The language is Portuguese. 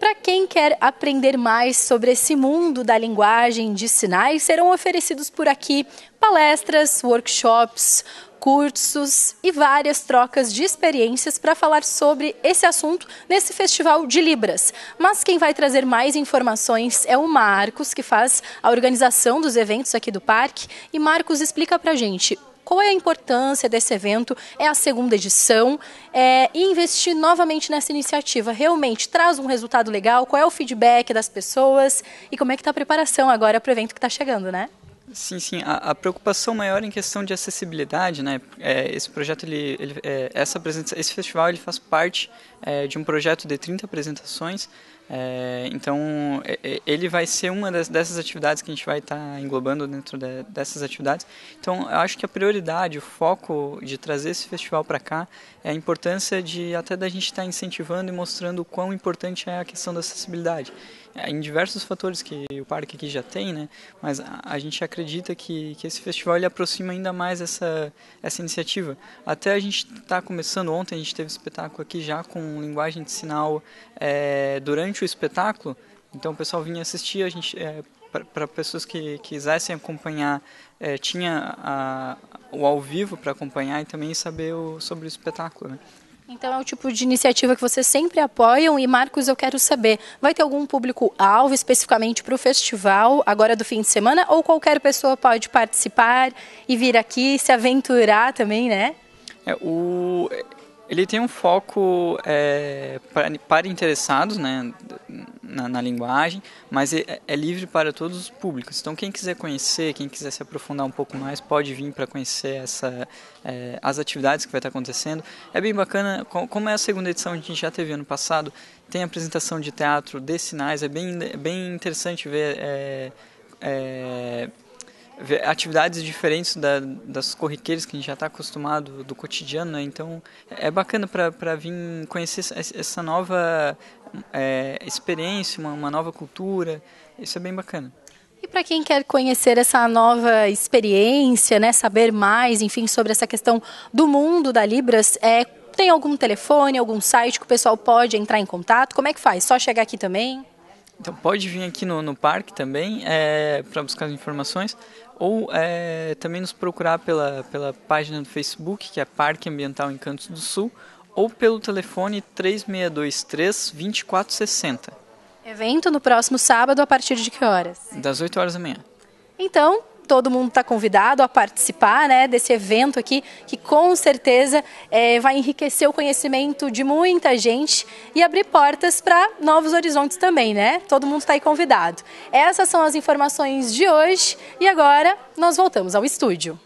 Para quem quer aprender mais sobre esse mundo da linguagem de sinais, serão oferecidos por aqui palestras, workshops, cursos e várias trocas de experiências para falar sobre esse assunto nesse Festival de Libras. Mas quem vai trazer mais informações é o Marcos, que faz a organização dos eventos aqui do parque. E Marcos, explica para a gente qual é a importância desse evento, é a segunda edição, e investir novamente nessa iniciativa realmente traz um resultado legal? Qual é o feedback das pessoas e como é que está a preparação agora para o evento que está chegando, né? Sim, sim. A preocupação maior em questão de acessibilidade, né? Esse projeto, esse festival, ele faz parte de um projeto de 30 apresentações. Então, ele vai ser uma dessas atividades que a gente vai estar englobando dentro dessas atividades. Então, eu acho que a prioridade, o foco de trazer esse festival para cá é a importância até da gente estar incentivando e mostrando o quão importante é a questão da acessibilidade. Em diversos fatores que o parque aqui já tem, né? Mas a gente acredita que esse festival ele aproxima ainda mais essa iniciativa. Até a gente está começando, ontem a gente teve espetáculo aqui já com linguagem de sinal durante o espetáculo, então o pessoal vinha assistir, a gente para pessoas que quisessem acompanhar, tinha o ao vivo para acompanhar e também saber sobre o espetáculo, né? Então é o tipo de iniciativa que vocês sempre apoiam. E Marcos, eu quero saber, vai ter algum público-alvo especificamente para o festival agora do fim de semana, ou qualquer pessoa pode participar e vir aqui se aventurar também, né? Ele tem um foco para interessados, né, na linguagem, mas é livre para todos os públicos. Então, quem quiser conhecer, quem quiser se aprofundar um pouco mais, pode vir para conhecer as atividades que vai estar acontecendo. É bem bacana, como é a segunda edição, a gente já teve ano passado, tem apresentação de teatro de sinais, é bem interessante ver atividades diferentes das corriqueiras que a gente já está acostumado do cotidiano, né? Então é bacana para vir conhecer essa nova experiência, uma nova cultura. Isso é bem bacana. E para quem quer conhecer essa nova experiência, né, saber mais, enfim, sobre essa questão do mundo da Libras, tem algum telefone, algum site que o pessoal pode entrar em contato? Como é que faz? Só chegar aqui também? Então pode vir aqui no parque também para buscar informações, ou também nos procurar pela página do Facebook, que é Parque Ambiental Encantos do Sul, ou pelo telefone 3623-2460. Evento no próximo sábado, a partir de que horas? Das 8 horas da manhã. Então, todo mundo está convidado a participar, né, desse evento aqui, que com certeza vai enriquecer o conhecimento de muita gente e abrir portas para novos horizontes também, né? Todo mundo está aí convidado. Essas são as informações de hoje e agora nós voltamos ao estúdio.